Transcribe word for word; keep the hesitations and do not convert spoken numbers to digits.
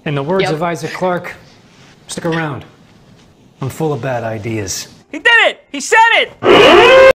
In the words Yep. of Isaac Clarke, stick around. I'm full of bad ideas. He did it! He said it!